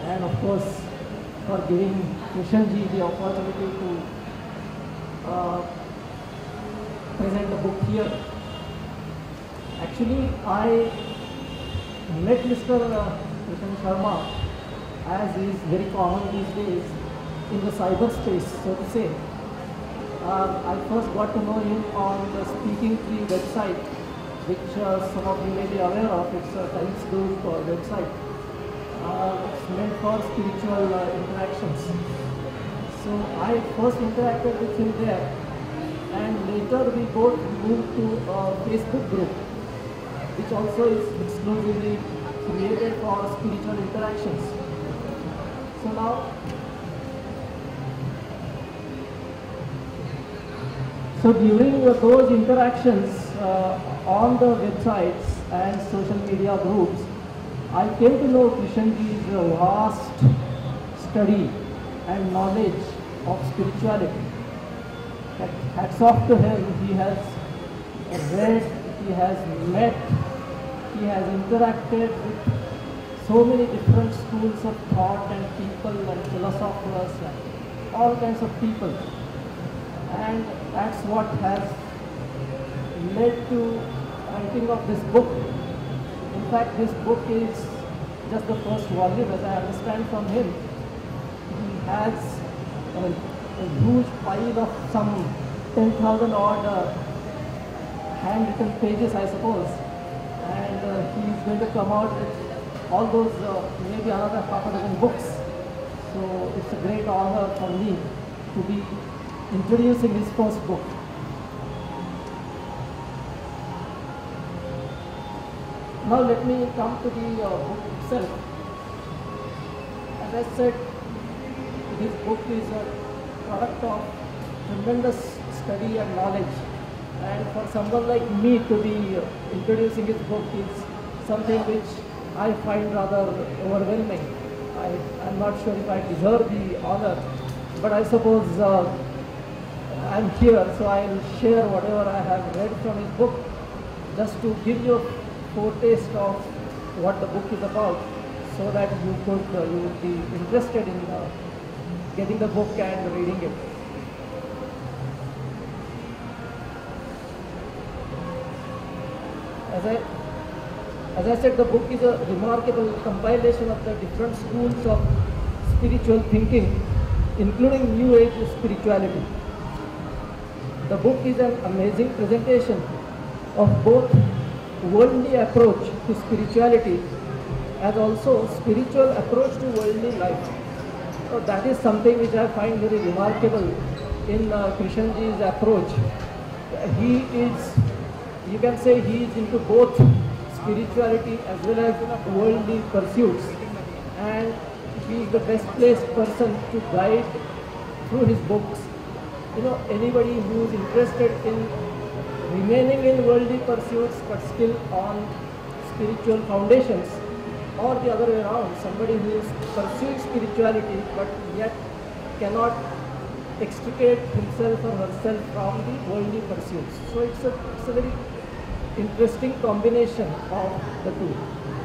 and of course for giving Krishanji the opportunity to present the book here. Actually, I met Mr. Krishan Sharma, as is very common these days, in the cyberspace, so to say. I first got to know him on the Speaking Tree website, which some of you may be aware of. It's a Times Group website. It's meant for spiritual interactions. So I first interacted with him there, and later we both moved to a Facebook group, which also is exclusively created for spiritual interactions. So now, during those interactions on the websites and social media groups, I came to know Krishanji's vast study and knowledge of spirituality. Hats off to him. He has read, he has met, he has interacted with so many different schools of thought and people and philosophers and all kinds of people. And that's what has led to writing of this book. In fact, this book is just the first volume, as I understand from him. He has a huge pile of some 10,000 odd handwritten pages, I suppose. And he's going to come out with all those, maybe another half a dozen books. So it's a great honor for me to be introducing his first book. Now let me come to the book itself. As I said, this book is a product of tremendous study and knowledge. And for someone like me to be introducing his book is something which I find rather overwhelming. I'm not sure if I deserve the honor, but I suppose I'm here, so I'll share whatever I have read from his book, just to give you a foretaste of what the book is about, so that you would be interested in getting the book and reading it. As I said, the book is a remarkable compilation of the different schools of spiritual thinking, including New Age spirituality. The book is an amazing presentation of both worldly approach to spirituality as also spiritual approach to worldly life. So that is something which I find very remarkable in Krishanji's approach. He is, you can say, he is into both spirituality as well as worldly pursuits, and he is the best placed person to guide through his books. Anybody who is interested in remaining in worldly pursuits but still on spiritual foundations, or the other way around, somebody who is pursuing spirituality but yet cannot extricate himself or herself from the worldly pursuits. So it's a very interesting combination of the two.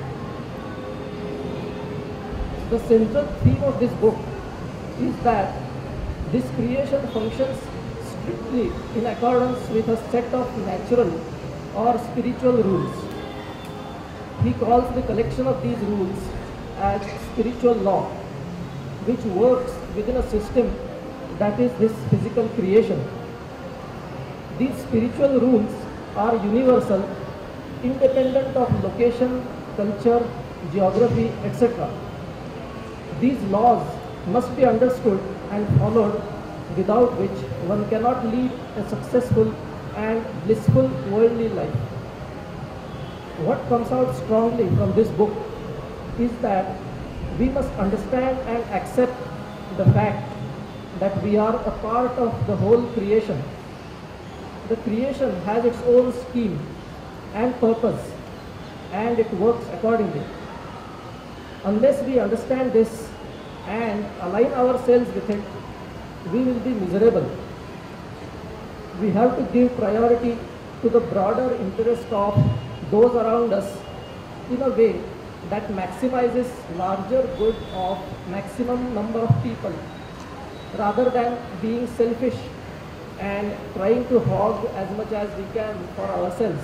The central theme of this book is that this creation functions strictly in accordance with a set of natural or spiritual rules. He calls the collection of these rules as spiritual law, which works within a system that is this physical creation. These spiritual rules are universal, independent of location, culture, geography, etc. These laws must be understood and followed, without which one cannot lead a successful and blissful worldly life. What comes out strongly from this book is that we must understand and accept the fact that we are a part of the whole creation. The creation has its own scheme and purpose, and it works accordingly. Unless we understand this and align ourselves with it, we will be miserable. We have to give priority to the broader interest of those around us in a way that maximizes larger good of maximum number of people rather than being selfish and trying to hog as much as we can for ourselves.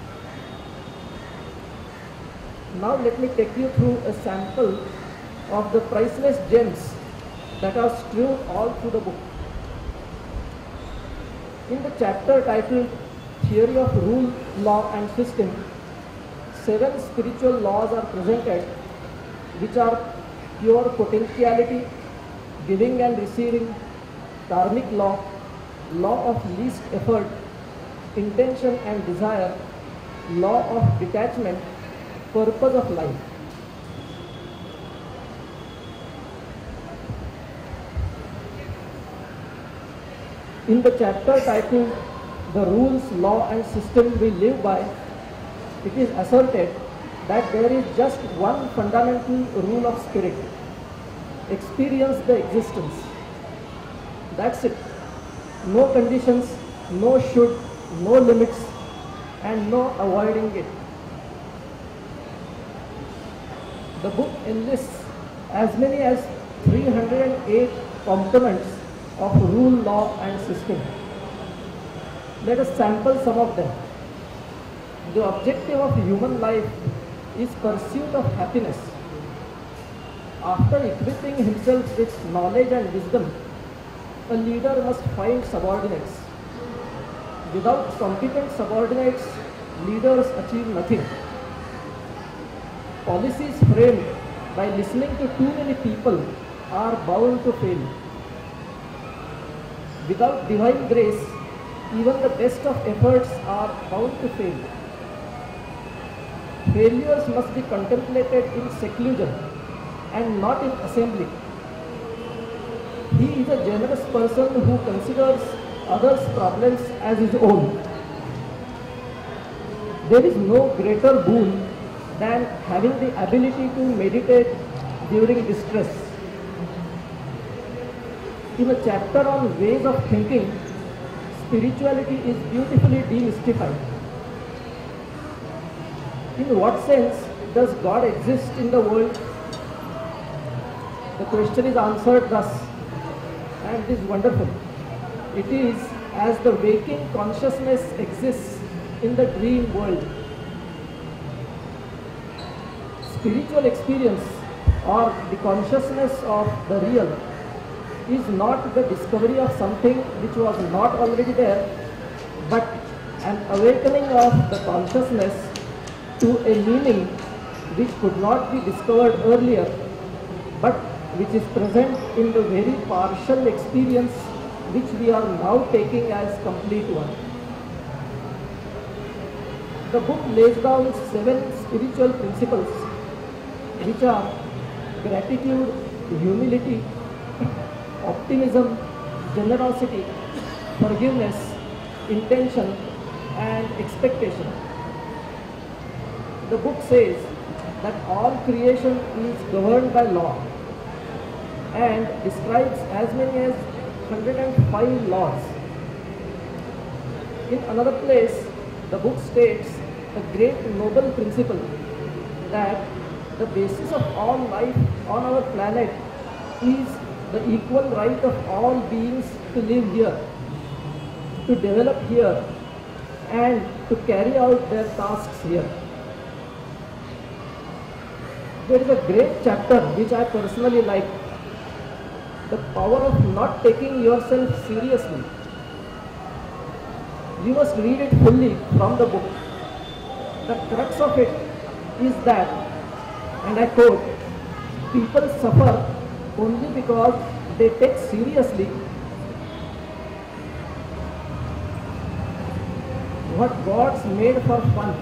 Now let me take you through a sample of the priceless gems that are strewn all through the book. In the chapter titled Theory of Rule, Law and System, 7 spiritual laws are presented, which are pure potentiality, giving and receiving, karmic law, law of least effort, intention and desire, law of detachment, purpose of life. In the chapter titled The Rules, Law and System We Live By, it is asserted that there is just one fundamental rule of spirit: experience the existence. That's it. No conditions, no should, no limits, and no avoiding it. The book enlists as many as 308 components of rule, law, and system. Let us sample some of them. The objective of human life is pursuit of happiness. After equipping himself with knowledge and wisdom, a leader must find subordinates. Without competent subordinates, leaders achieve nothing. Policies framed by listening to too many people are bound to fail. Without divine grace, even the best of efforts are bound to fail. Failures must be contemplated in seclusion and not in assembly. He is a generous person who considers others' problems as his own. There is no greater boon than having the ability to meditate during distress. In a chapter on ways of thinking, spirituality is beautifully demystified. In what sense does God exist in the world? The question is answered thus, and it is wonderful. It is as the waking consciousness exists in the dream world. Spiritual experience, or the consciousness of the real, is not the discovery of something which was not already there, but an awakening of the consciousness to a meaning which could not be discovered earlier, but which is present in the very partial experience which we are now taking as complete one. The book lays down 7 spiritual principles, which are gratitude, humility, optimism, generosity, forgiveness, intention, and expectation. The book says that all creation is governed by law and describes as many as 105 laws. In another place, the book states a great noble principle that the basis of all life on our planet is the equal right of all beings to live here, to develop here, and to carry out their tasks here. There is a great chapter which I personally like, the power of not taking yourself seriously. You must read it fully from the book. The crux of it is that, and I quote, people suffer only because they take seriously what gods made for fun.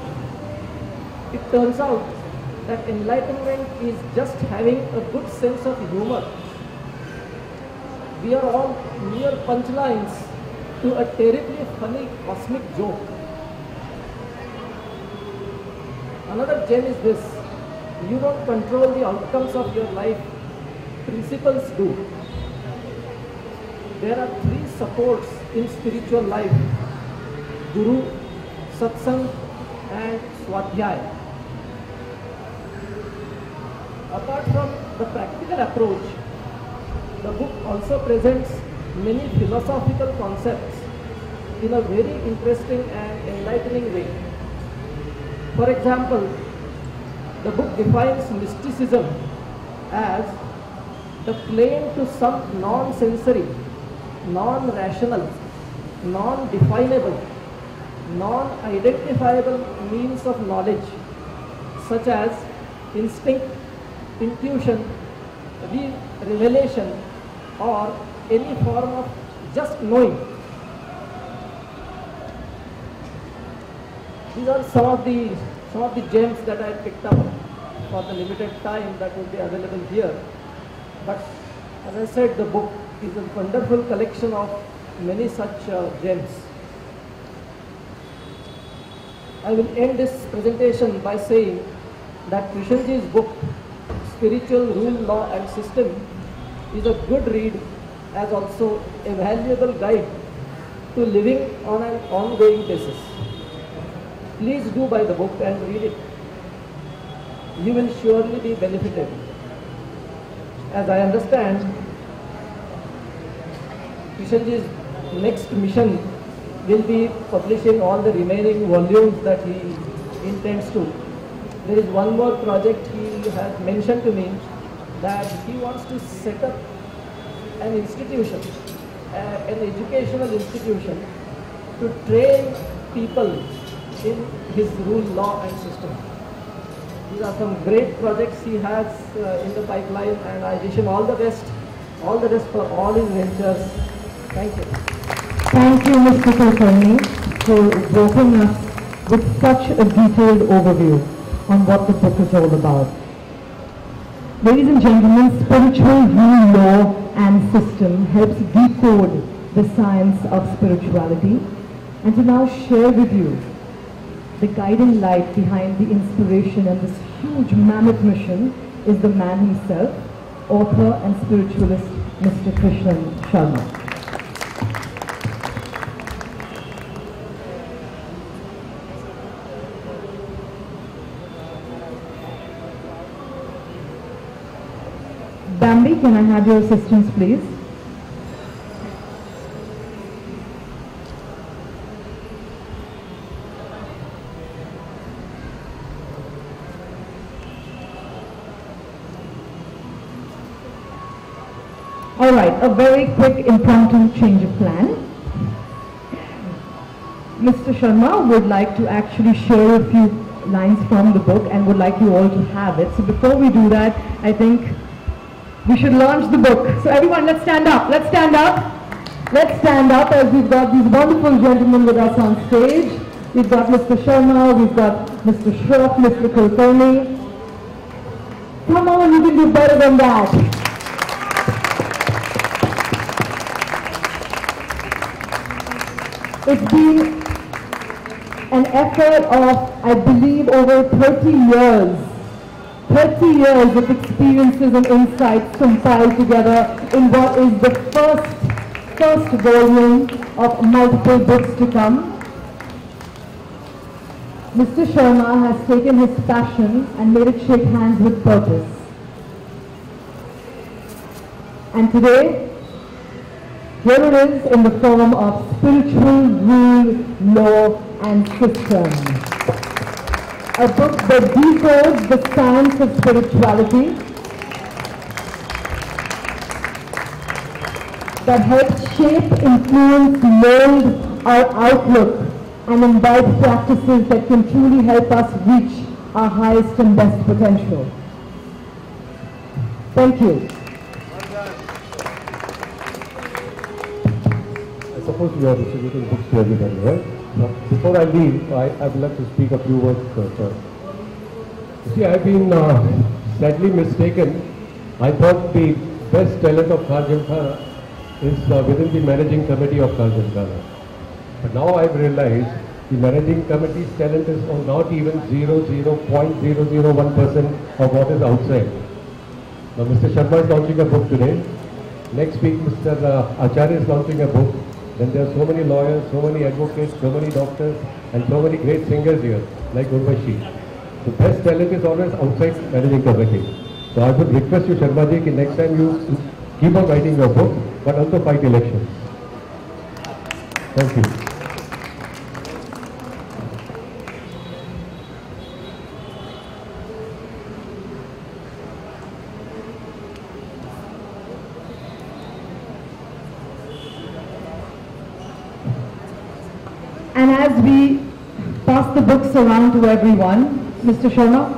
It turns out that enlightenment is just having a good sense of humor. We are all mere punchlines to a terribly funny cosmic joke. Another gem is this: you don't control the outcomes of your life, principles do. There are 3 supports in spiritual life: Guru, Satsang, and Swadhyaya. Apart from the practical approach, the book also presents many philosophical concepts in a very interesting and enlightening way. For example, the book defines mysticism as the claim to some non-sensory, non-rational, non-definable, non-identifiable means of knowledge, such as instinct, intuition, revelation, or any form of just knowing. These are some of the gems that I picked up for the limited time that will be available here. But as I said, the book is a wonderful collection of many such gems. I will end this presentation by saying that Krishanji's book, Spiritual Rule, Law and System, is a good read as also a valuable guide to living on an ongoing basis. Please do buy the book and read it. You will surely be benefited. As I understand, Krishanji's next mission will be publishing all the remaining volumes that he intends to. There is one more project he has mentioned to me, that he wants to set up an institution, an educational institution, to train people in his rule, law and system. These are some great projects he has in the pipeline, and I wish him all the best for all his ventures. Thank you. Thank you, Mr. Kulkarni, for walking us with such a detailed overview on what the book is all about. Ladies and gentlemen, Spiritual Rule, Law and System helps decode the science of spirituality, and to now share with you the guiding light behind the inspiration and this huge mammoth mission is the man himself, author and spiritualist, Mr. Krishnan Sharma. Bambi, can I have your assistance, please? All right, a very quick impromptu change of plan. Mr. Sharma would like to actually share a few lines from the book and would like you all to have it. So before we do that, I think we should launch the book. So everyone, let's stand up. Let's stand up. Let's stand up as we've got these wonderful gentlemen with us on stage. We've got Mr. Sharma, we've got Mr. Shroff, Mr. Kulkarni. Come on, you can do better than that. It's been an effort of, I believe, over 30 years. 30 years of experiences and insights compiled together in what is the first volume of multiple books to come. Mr. Sharma has taken his passion and made it shake hands with purpose. And today, here it is in the form of Spiritual Rule, Law and System. A book that decodes the science of spirituality, that helps shape, influence, mold our outlook and imbibe practices that can truly help us reach our highest and best potential. Thank you. I suppose we are distributing books to everybody, right? Before I leave, I would like to speak a few words, sir. You see, I've been sadly mistaken. I thought the best talent of Kharjankhana is within the managing committee of Kharjankhana. But now I've realized the managing committee's talent is not even 0.001% of what is outside. Now Mr. Sharma is launching a book today. Next week Mr. Acharya is launching a book. Then there are so many lawyers, so many advocates, so many doctors, and so many great singers here, like Urvashi. The best talent is always outside managing committee. So So I would request you, Sharma ji, next time you keep on writing your book, but also fight elections. Thank you. And as we pass the books around to everyone, Mr. Sharma.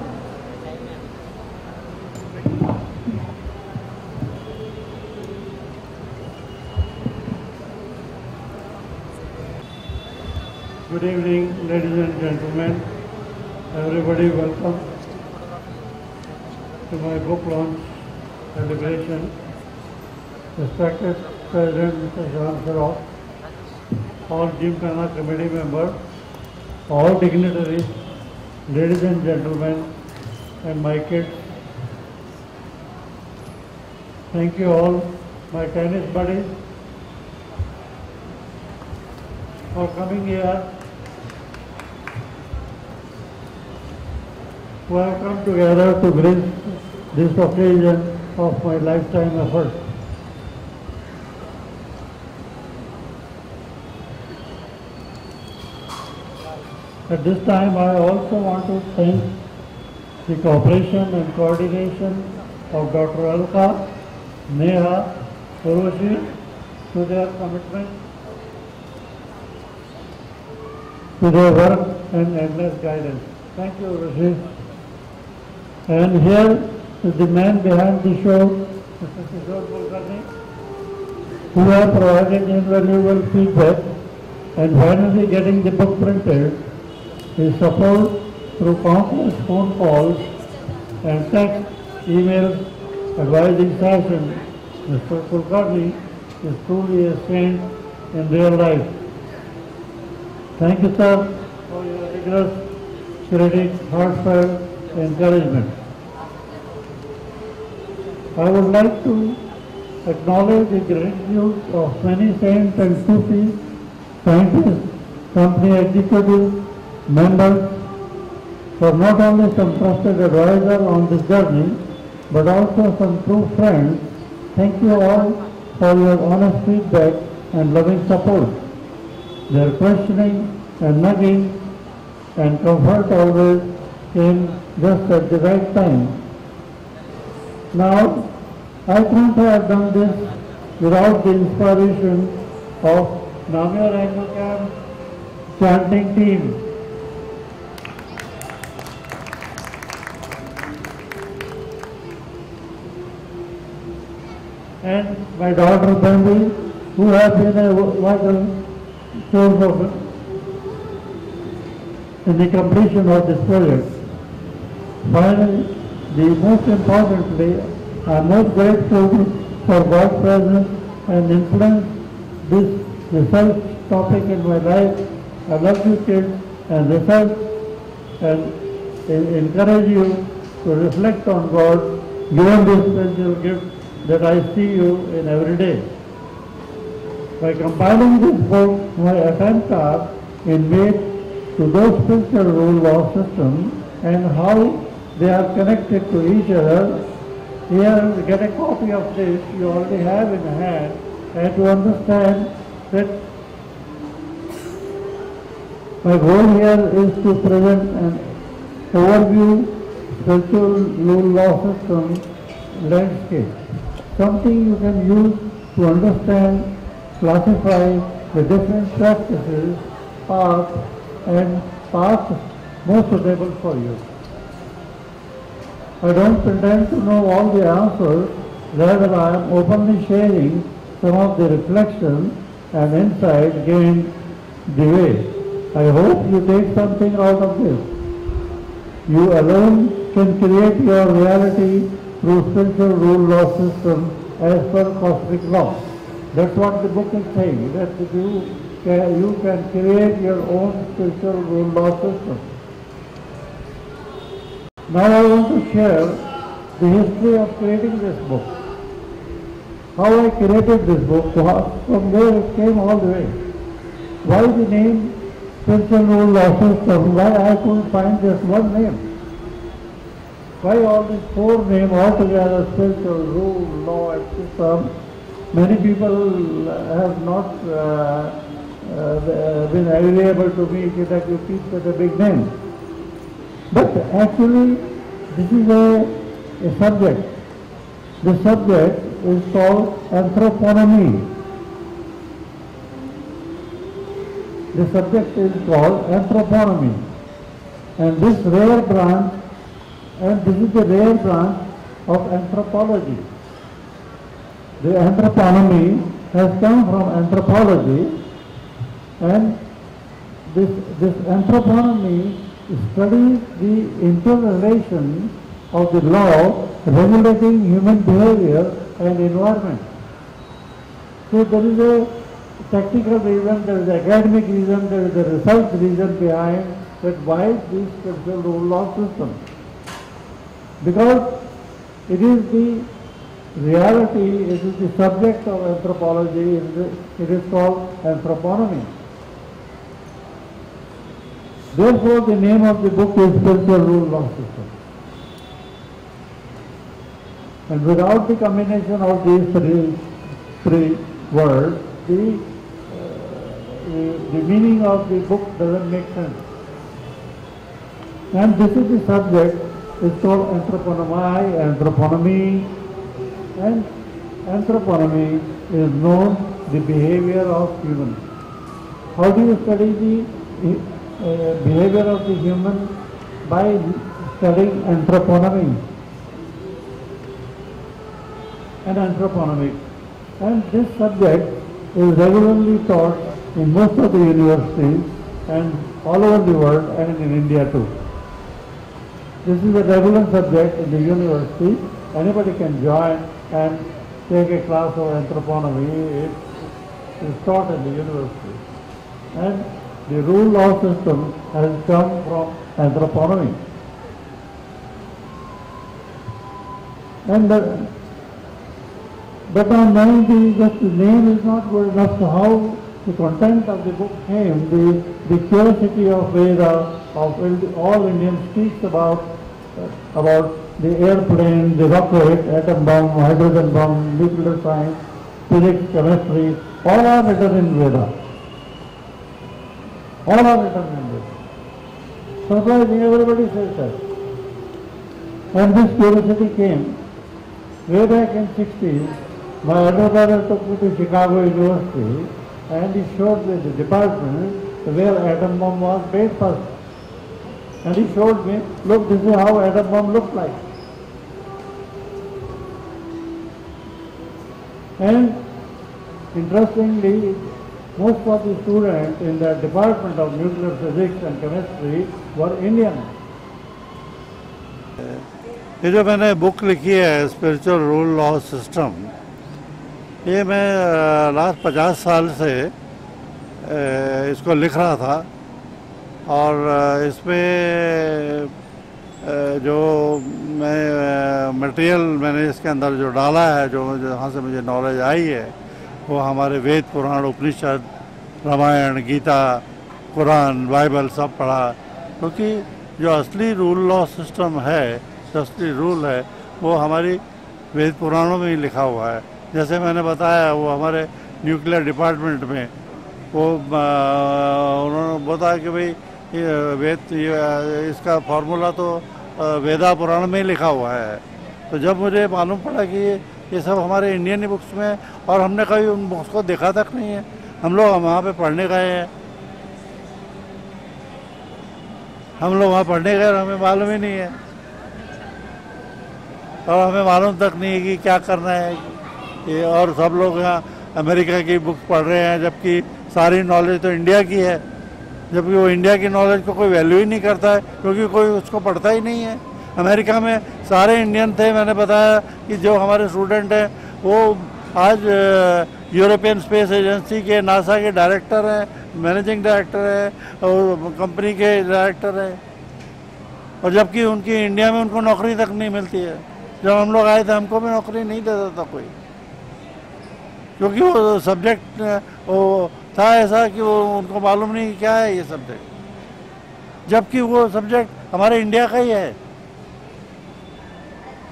Good evening, ladies and gentlemen. Everybody welcome to my book launch celebration. Respected President Mr. Shyam Saraof, all Gymkhana committee members, all dignitaries, ladies and gentlemen, and my kids. Thank you all, my tennis buddies, for coming here, who have come together to grace this occasion of my lifetime effort. At this time, I also want to thank the cooperation and coordination of Dr. Alka, Neha, Urushi, to their commitment, to their work and endless guidance. Thank you, Urushi. And here is the man behind the show, Mr. Kishore Kulkarni, who have provided invaluable feedback and finally getting the book printed. His support through countless phone calls and text, emails, advising sessions, Mr. Kulkarni is truly a saint in real life. Thank you, sir, for your rigorous, critic, heartfelt encouragement. I would like to acknowledge the gratitude of many saints and Sufis, scientists, company executives, members, for not only some trusted advisor on this journey, but also some true friends. Thank you all for your honest feedback and loving support. Their questioning and nagging and comfort always came just at the right time. Now, I couldn't have done this without the inspiration of Namyar Anglican chanting team. And my daughter Bambi, who has been a vital source of in the completion of this project. Finally, most importantly, I am most grateful for God's presence and influence this research topic in my life. I love you kids and research and encourage you to reflect on God, given this special gift that I see you in every day. By compiling this book, my attempts are in made to those spiritual rule law systems and how they are connected to each other. Here, get a copy of this you already have in hand, and to understand that my goal here is to present an overview spiritual rule law system landscape. Something you can use to understand, classify the different practices, paths, and paths most suitable for you. I don't pretend to know all the answers, rather I am openly sharing some of the reflections and insights gained the way. I hope you take something out of this. You alone can create your reality through spiritual rule law system as per cosmic law. That's what the book is saying, that you can create your own spiritual rule law system. Now I want to share the history of creating this book. How I created this book, from where it came all the way. Why the name Spiritual Rule Law System, why I couldn't find just one name. why all these four names altogether, spiritual, rule, law and system? Many people have not been agreeable to me that you teach such a big name. But actually, this is a subject. The subject is called anthroponomy. The subject is called anthroponomy. And this rare branch, and this is the rare branch of anthropology. The anthroponomy has come from anthropology, and this anthroponomy studies the interrelation of the law regulating human behavior and environment. So there is a technical reason, there is academic reason, there is a research reason behind that why this spiritual rule law system. Because it is the reality, it is the subject of anthropology, it is called anthroponomy. Therefore, the name of the book is Spiritual Rule Law System. And without the combination of these three words, the meaning of the book doesn't make sense. And this is the subject, it's called anthroponomy, and anthroponomy is known the behavior of humans. How do you study the behavior of the human? By studying anthroponomy and anthroponomics. And this subject is regularly taught in most of the universities and all over the world and in India too. This is a regular subject in the university. Anybody can join and take a class of anthroponomy. It is taught in the university. And the rule law system has come from anthroponomy. And but on knowing just the name is not good enough. So how the content of the book came, the curiosity of Veda, of all Indian speaks about the airplane, the rocket, atom bomb, hydrogen bomb, nuclear science, physics, chemistry, all are written in Veda. All are written in Veda. Surprising, everybody says that. And this curiosity came way back in 60s. My elder brother took me to Chicago University and he showed me the department where atom bomb was made first. And he showed me, look, this is how atom bomb looks like. And interestingly, most of the students in the department of nuclear physics and chemistry were Indian. ये जो मैंने book लिखी है spiritual rule law system, ये मैं last 50 साल से इसको लिख रहा था और इसमें जो मैं मटेरियल मैंने इसके अंदर जो डाला है, जो जहाँ से मुझे नॉलेज आई है, वो हमारे वेद पुराण उपनिषद रामायण गीता कुरान बाइबल सब पढ़ा, क्योंकि जो असली रूल लॉ सिस्टम है, जो असली रूल है, वो हमारी वेद पुराणों में ही लिखा हुआ है। जैसे मैंने बताया, वो हमारे न्यूक्लियर डिपार्टमेंट में वो उन्होंने बताया कि भाई इसका फार्मूला तो वेदा पुराण में ही लिखा हुआ है। तो जब मुझे मालूम पड़ा कि ये सब हमारे इंडियन बुक्स में, और हमने कभी उन बुक्स को देखा तक नहीं है, हम लोग वहाँ पे पढ़ने गए हैं, हम लोग वहाँ पढ़ने गए और हमें मालूम ही नहीं है, और हमें मालूम तक नहीं है कि क्या करना है ये। और सब लोग यहाँ अमेरिका की बुक्स पढ़ रहे हैं, जबकि सारी नॉलेज तो इंडिया की है, जबकि वो इंडिया की नॉलेज को कोई वैल्यू ही नहीं करता है, क्योंकि कोई उसको पढ़ता ही नहीं है। अमेरिका में सारे इंडियन थे, मैंने बताया कि जो हमारे स्टूडेंट हैं वो आज यूरोपियन स्पेस एजेंसी के नासा के डायरेक्टर हैं, मैनेजिंग डायरेक्टर हैं और कंपनी के डायरेक्टर हैं, और जबकि उनकी इंडिया में उनको नौकरी तक नहीं मिलती है। जब हम लोग आए थे हमको भी नौकरी नहीं देता था कोई, क्योंकि वो सब्जेक्ट वो था ऐसा कि वो उनको मालूम नहीं क्या है ये सब्जेक्ट, जबकि वो सब्जेक्ट हमारे इंडिया का ही है।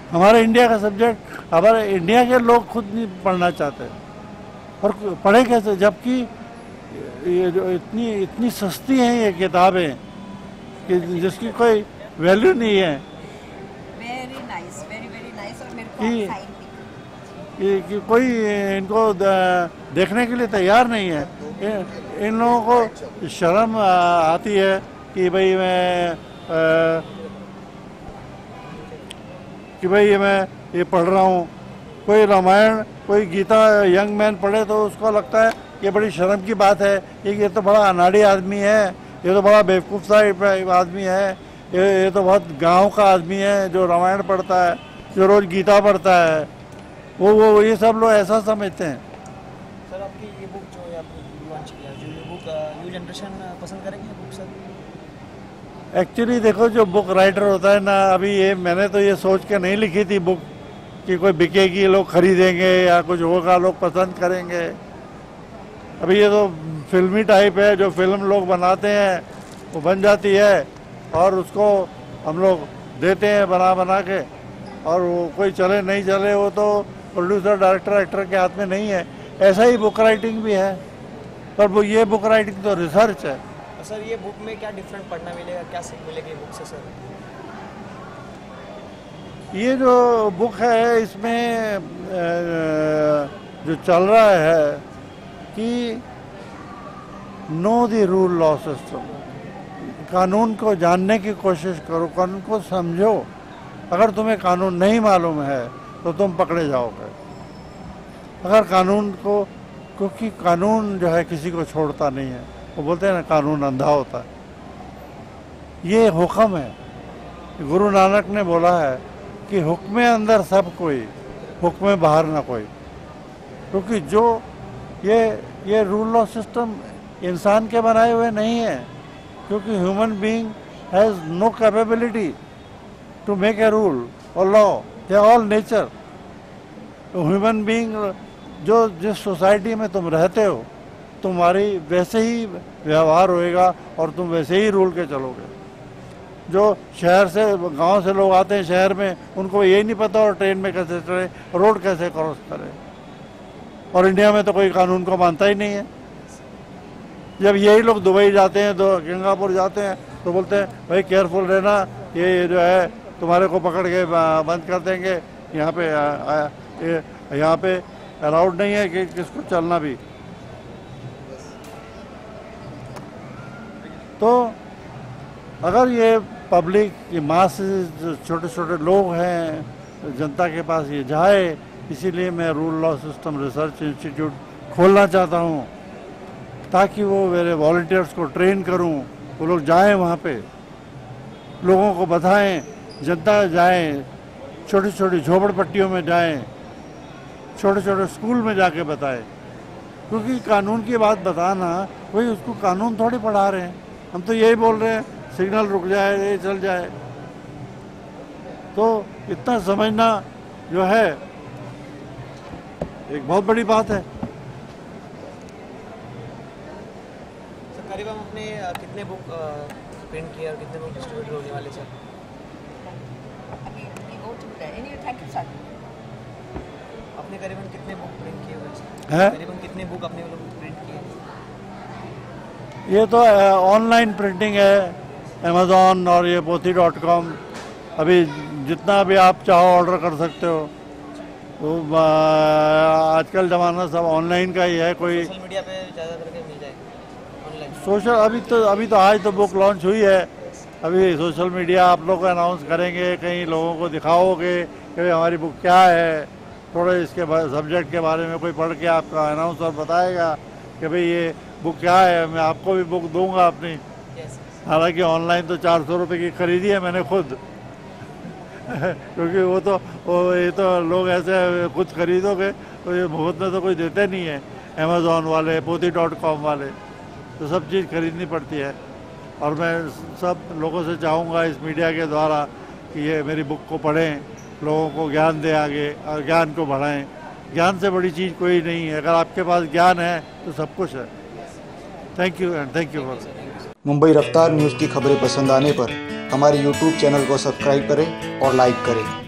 हमारे इंडिया का सब्जेक्ट हमारे इंडिया के लोग खुद नहीं पढ़ना चाहते, और पढ़े कैसे जबकि ये जो इतनी सस्ती हैं ये किताबें कि जिसकी कोई वैल्यू नहीं है। Very nice, very very nice. और मेरे को कि- साइन भी कि कोई इनको देखने के लिए तैयार नहीं है। इन लोगों को शर्म आती है कि भाई मैं ये पढ़ रहा हूँ। कोई रामायण कोई गीता यंग मैन पढ़े तो उसको लगता है ये बड़ी शर्म की बात है, ये तो बड़ा अनाड़ी आदमी है, ये तो बड़ा बेवकूफ़ सा आदमी है, ये तो बहुत गांव का आदमी है जो रामायण पढ़ता है, जो रोज़ गीता पढ़ता है। वो ये सब लोग ऐसा समझते हैं। सर आपकी ये बुक जो है आपने लॉन्च किया, जो ये बुक न्यू जनरेशन पसंद करेंगे ये बुक सर? एक्चुअली देखो, जो बुक राइटर होता है ना, अभी ये मैंने तो ये सोच के नहीं लिखी थी बुक कि कोई बिकेगी, लोग खरीदेंगे या कुछ होगा, लोग पसंद करेंगे। अभी ये तो फिल्मी टाइप है, जो फिल्म लोग बनाते हैं वो बन जाती है और उसको हम लोग देते हैं बना के, और वो कोई चले नहीं चले वो तो प्रोड्यूसर डायरेक्टर एक्टर के हाथ में नहीं है। ऐसा ही बुक राइटिंग भी है, पर वो ये बुक राइटिंग तो रिसर्च है। सर ये बुक में क्या डिफरेंट पढ़ना मिलेगा, क्या सीख मिलेगी बुक से सर? ये जो बुक है इसमें जो चल रहा है कि know the rule law system, कानून को जानने की कोशिश करो, कानून को समझो। अगर तुम्हें कानून नहीं मालूम है तो तुम पकड़े जाओगे। अगर कानून को, क्योंकि कानून जो है किसी को छोड़ता नहीं है, वो बोलते हैं ना कानून अंधा होता है। ये हुक्म है, गुरु नानक ने बोला है कि हुक्म अंदर सब कोई, हुक्म बाहर ना कोई। क्योंकि जो ये रूल लॉ सिस्टम इंसान के बनाए हुए नहीं है, क्योंकि human being has no capability to make a rule और law, they are all nature. Human being जो जिस सोसाइटी में तुम रहते हो, तुम्हारी वैसे ही व्यवहार होएगा और तुम वैसे ही रूल के चलोगे। जो शहर से गांव से लोग आते हैं शहर में, उनको यही नहीं पता और ट्रेन में कैसे चढ़े, रोड कैसे क्रॉस करें। और इंडिया में तो कोई कानून को मानता ही नहीं है। जब यही लोग दुबई जाते हैं, तो सिंगापुर जाते हैं, तो बोलते हैं भाई केयरफुल रहना, ये जो है तुम्हारे को पकड़ के बंद कर देंगे, यहाँ पे अलाउड नहीं है कि किसको चलना भी। तो अगर ये पब्लिक, ये मास, छोटे छोटे लोग हैं जनता के पास ये जाए, इसीलिए मैं rule law system research institute खोलना चाहता हूँ, ताकि वो मेरे वॉलंटियर्स को ट्रेन करूँ, वो लोग जाएं वहाँ पे, लोगों को बताएं, जनता जाएं, छोटी छोटी झोपड़पट्टियों में जाएं, छोटे छोटे स्कूल में जाके बताएं। क्योंकि कानून की बात बताना, वही उसको कानून थोड़ी पढ़ा रहे हैं, हम तो यही बोल रहे हैं सिग्नल रुक जाए, ये चल जाए। तो इतना समझना जो है एक बहुत बड़ी बात है। सर करीबन आपने कितने बुक प्रिंट किए और कितने बुक डिस्ट्रीब्यूट होने वाले सर? Thank you sir. आपने करीबन कितने बुक प्रिंट किए हुए हैं? करीबन कितने बुक आपने प्रिंट किए? ये तो ऑनलाइन प्रिंटिंग है, अमेज़ॉन और ये पोथी.com। अभी जितना भी आप चाहो ऑर्डर कर सकते हो। तो आजकल ज़माना सब ऑनलाइन का ही है। कोई सोशल मीडिया पे ज़्यादा करके मिल जाए ऑनलाइन? सोशल अभी तो आज तो बुक लॉन्च हुई है। अभी सोशल मीडिया आप लोग अनाउंस करेंगे, कहीं लोगों को दिखाओगे कि भाई हमारी बुक क्या है, थोड़े इसके सब्जेक्ट के बारे में कोई पढ़ के आपका अनाउंसर बताएगा कि भाई ये बुक क्या है, मैं आपको भी बुक दूंगा अपनी। हालांकि ऑनलाइन तो 400 रुपये की खरीदी है मैंने खुद क्योंकि ये तो लोग ऐसे खुद खरीदोगे तो ये मुफ्त में तो कोई देते नहीं है। अमेज़ॉन वाले, पोथी.com वाले, तो सब चीज़ खरीदनी पड़ती है। और मैं सब लोगों से चाहूँगा इस मीडिया के द्वारा कि ये मेरी बुक को पढ़ें, लोगों को ज्ञान दें आगे और ज्ञान को बढ़ाएं। ज्ञान से बड़ी चीज़ कोई नहीं है। अगर आपके पास ज्ञान है तो सब कुछ है। Thank you and thank you for. Mumbai Raftaar news की खबरें पसंद आने पर हमारे YouTube चैनल को सब्सक्राइब करें और लाइक करें।